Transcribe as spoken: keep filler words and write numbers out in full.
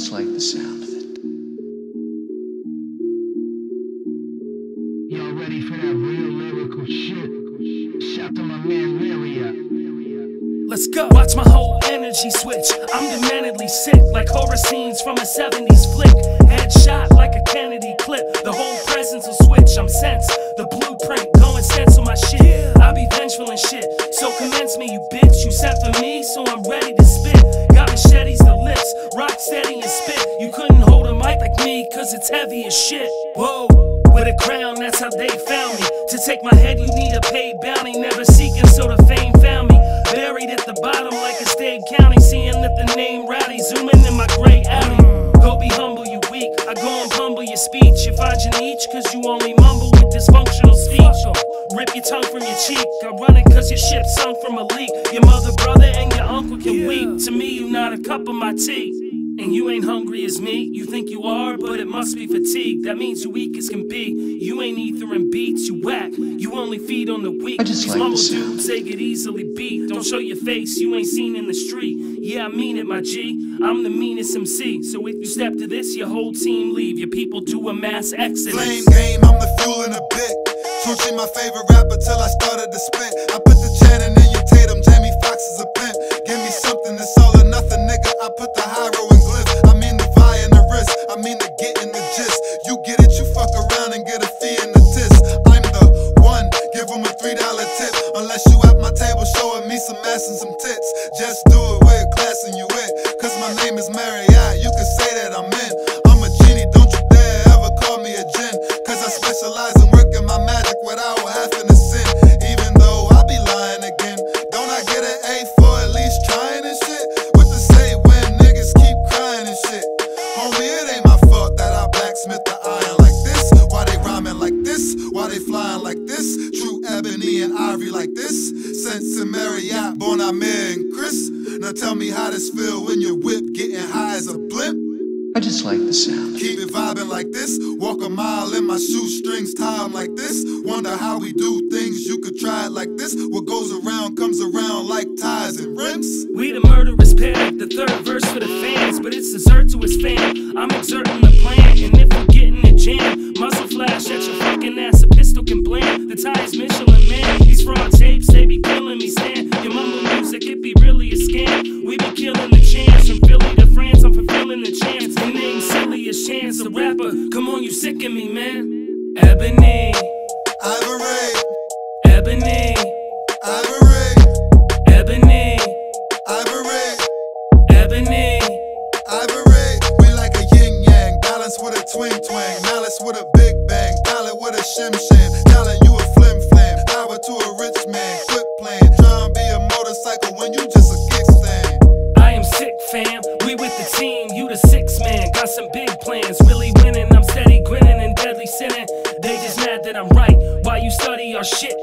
just like the sound of it. Y'all ready for that real lyrical shit? Shout to my man Meriot. Let's go. Watch my whole energy switch. I'm dementedly sick, like horror scenes from a seventies flick. Headshot like a Kennedy clip. The whole presence will switch. I'm Sence, the blueprint, going sense on my shit. I be vengeful and shit, so commence me, you bitch. You sent for me, so I'm ready to spit. Got machetes to lips, rock steady and spit. You couldn't hold a mic like me, cause it's heavy as shit. Whoa. With a crown, that's how they found me. To take my head, you need a paid bounty. Never seeking, so the fame found me. Buried at the bottom like a state county. Seeing that the name rowdy, zooming in my gray alley. Go be humble, you weak. I go and humble your speech. You find your niche, cause you only mumble with dysfunctional speech. Rip your tongue from your cheek. I run it cause your ship sunk from a leak. Your mother, brother, and your uncle can weep. To me, you not a cup of my tea. And you ain't hungry as me. You think you are, but it must be fatigue. That means you weak as can be. You ain't ether and beats, you whack. You only feed on the weak. I just These like mumble the dudes, they get easily beat. Don't show your face, you ain't seen in the street. Yeah, I mean it, my G. I'm the meanest M C. So if you step to this, your whole team leave. Your people do a mass exodus. Flame game, I'm the fuel in a bit. Tucci my favorite rapper till I started to spit. I put the Channing in your Tatum, Jamie Foxx is a pimp. Give me something that's all or nothing, nigga. I put the Hyro and Glyph. I mean the Vi and the wrist. I mean the get in the gist. You get it, you fuck around and get a fee in the tis. I'm the one, give him a three dollar tip. Unless you at my table showing me some ass and some tits. Just do it with class and you in. Cause my name is Meriot, you can say that I'm in. I'm a genie, don't you dare ever call me a djinn. Cause I specialize in working my magic without having to sin. Even though I be lying again. Don't I get an A for at least trying and shit? What to say when niggas keep crying and shit? Homie, it ain't my fault that I blacksmith the iron like this. Why they rhyming like this? Why they flying like this? True Ebony and Ivory like this. Sence and Meriot, born Amir and Chris. Now tell me how this feel when your whip getting high as a blimp. I just like the sound. Keep it vibing like this. Walk a mile in my shoestrings, tie 'em like this. Wonder how we do things, you could try it like this. What goes around comes around like ties and rims. We the murderous pair, the third verse for the fans. But it's dessert to his fan. I'm exerting the plan, and if you get in the jam, muzzle flash at your fucking ass, a pistol can blam. The tie is Michelin, man. These fraud tapes, they be killing me, Stan. Your mumble music, it be really a scam. We be killing the chance. From Philly to France, I'm fulfilling the chance. Your name's silly as Chance the rapper. Come on, you sickin' me, man. Ebony, Ivory, Ebony, Ivory, Ebony, Ivory, Ebony. Ivory. We like a yin yang, balance with a twing twang, malice with a big bang, talent with a shim sham, talent you a flim flam, power to a rich man. Quit playing, try and be a motorcycle when you just a kickstand. I am sick, fam. We with the team, you the six man. Got some big plans, really winning. I'm steady grinning and deadly sinning. They just mad that I'm right. While you study our shit,